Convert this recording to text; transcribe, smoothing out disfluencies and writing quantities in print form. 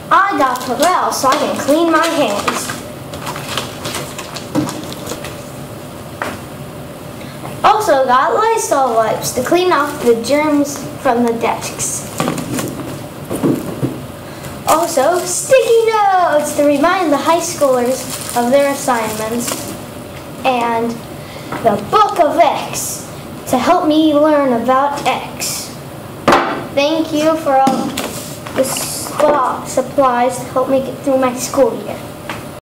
I got Perel so I can clean my hands. Also got Lysol wipes to clean off the germs from the desks. Also, sticky notes to remind the high schoolers of their assignments. And the Book of X to help me learn about X. Thank you for all the supplies to help me get through my school year.